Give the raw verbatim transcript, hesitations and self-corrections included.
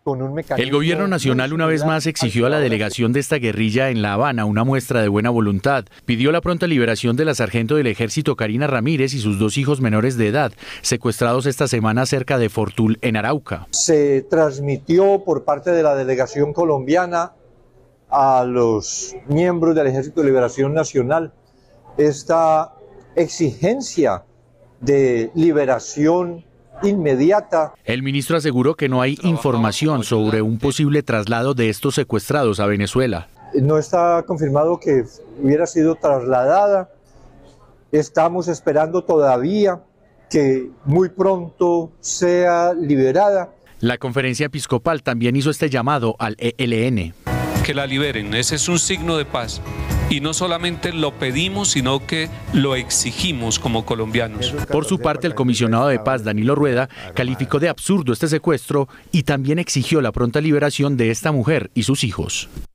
con un mecanismo... El gobierno nacional una vez más exigió a la delegación de esta guerrilla en La Habana una muestra de buena voluntad. Pidió la pronta liberación de la sargento del ejército Karina Ramírez y sus dos hijos menores de edad, secuestrados esta semana cerca de Fortul, en Arauca. Se transmitió por parte de la delegación colombiana a los miembros del Ejército de Liberación Nacional esta exigencia de liberación inmediata. El ministro aseguró que no hay información sobre un posible traslado de estos secuestrados a Venezuela. No está confirmado que hubiera sido trasladada. Estamos esperando todavía que muy pronto sea liberada. La conferencia episcopal también hizo este llamado al E L N. Que la liberen, ese es un signo de paz. Y no solamente lo pedimos, sino que lo exigimos como colombianos. Por su parte, el comisionado de paz, Danilo Rueda, calificó de absurdo este secuestro y también exigió la pronta liberación de esta mujer y sus hijos.